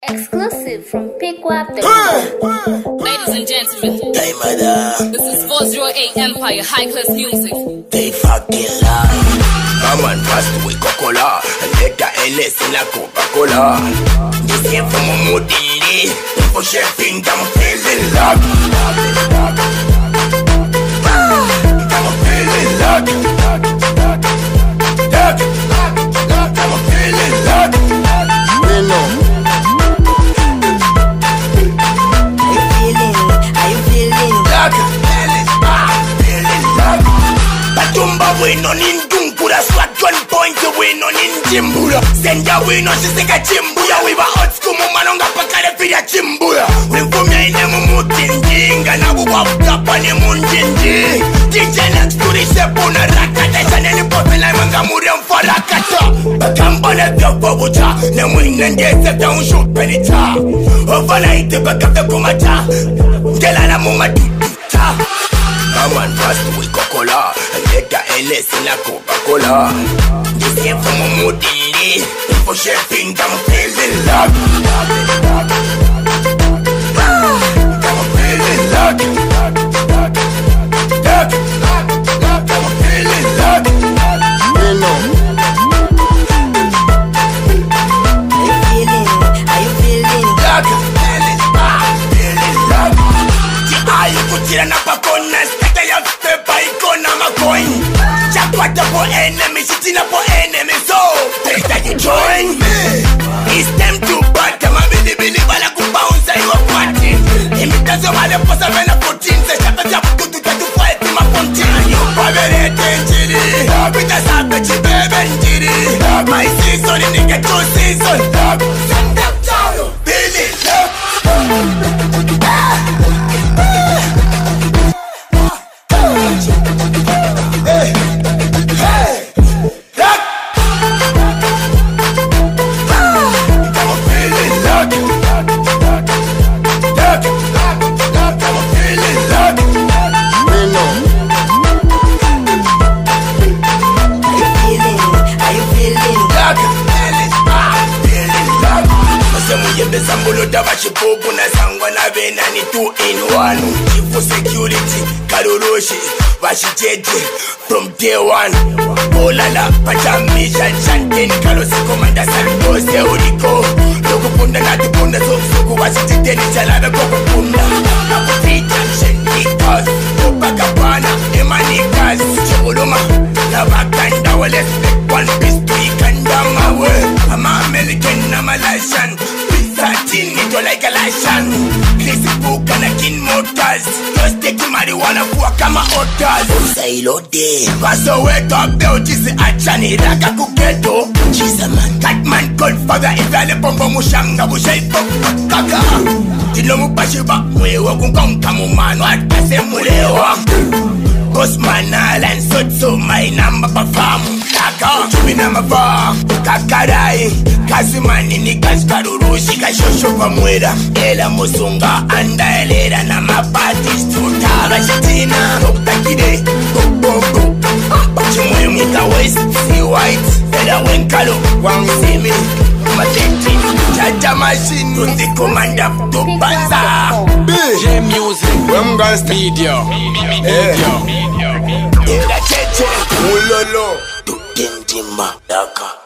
Exclusive from Pickwap. Ladies and gentlemen, Hey mother, this is 408 Empire High Class Music. they fucking lie. I'm on fast with Coca-Cola, and let the LS in a Coca-Cola. This came from a moody, for chefing, I'm feeling lucky. I'm feeling lucky. I'm feeling lucky. You know. Batumba win on in Dunkura, swat 1 point to win on in Jimbura. Send ya win on Shiseka Chimbuya. We were hot school, Manonga Pakara Fia Chimbuya. When for me, I'm a Mutinjing, and I will walk up on a Munjinji. DJ next to the Sepuna Rakata, and any pop and I'm a Muriam for Rakata. But I'm on a Gababuta, the win and get the down shoot Penita. Overnight, the back of the Kumata. Gelana Mumata. I'm on fast with Coca-Cola, and let the LS in a Coca-Cola. This came from a moody, for chefing, I'm feeling lucky. I'm feeling lucky. I'm feeling lucky. You know. Are you feeling lucky? Feeling lucky. Are you putting up a corner? Chakwata for enemy, sitting up for enemy, so take that you join me. It's time to bat, I'm a billy bala ku bounce, you a party. Imitas of other posa vena protein, say chapa to fight in my fontaine. You probably attention, with a savage baby, my season, in the get your season. Send up down, Billy, Chipopuna sangwana vena ni 2-in-1. For security, Karoroshi, Vashi JeJe from day one. Olala, Pachamisha, Chantin, Karosi, Commander Santos, Eurico. Lokupunda, Natipunda, Soku, Vashi Teni, Chalada, Kokupunda. Napofita, Shendikas, Opakapana, Emanikas, Choloma, Navakanda, well, expect one piece to Ikandama. I'm American, I'm a Lashan. Satin, it like a Lashan. Crazy book and a kin motors. Just take marijuana for Kama Otas. Sailo de pass away top belt is a chani Laka Kuketo. She's a man, that man called father. If I let Pombo Mushanga, Bushai Kaka. Tinomu Pashiba, we were going to come man, what Casemulewa. Bosman and Sotso, my number perform. Laka, Chubinama Bar, Kakarai, Kasimani, Nikas Karurushi, Kashosho Pamueda, Ela Musunga, and Elera, Nama Patis, Tuta, Rashatina, Oktakide, Koko, Chumuka West, see white, Ela Wenkalo, Wang see me, Matenti, Jaja Machine, the commander, Tupanza, JeJe Music, Wemgas Media, Ela JeJe, Ulolo, Tukentimba, Laka.